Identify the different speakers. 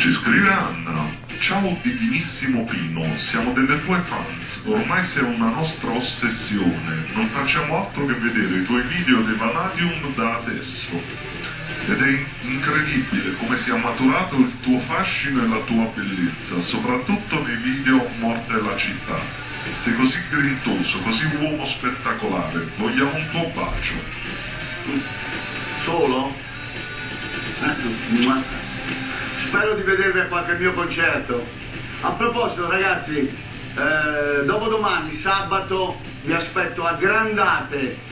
Speaker 1: Ci scrive Anna. Ciao divinissimo Pino, siamo delle tue fans, ormai sei una nostra ossessione, non facciamo altro che vedere i tuoi video dei Vanadium da adesso. Ed è incredibile come sia maturato il tuo fascino e la tua bellezza, soprattutto nei video Morte alla città. Sei così grintoso, così uomo spettacolare, vogliamo un tuo bacio.
Speaker 2: Solo? Spero di vedervi a qualche mio concerto. A proposito ragazzi, dopodomani, sabato, vi aspetto a Grandate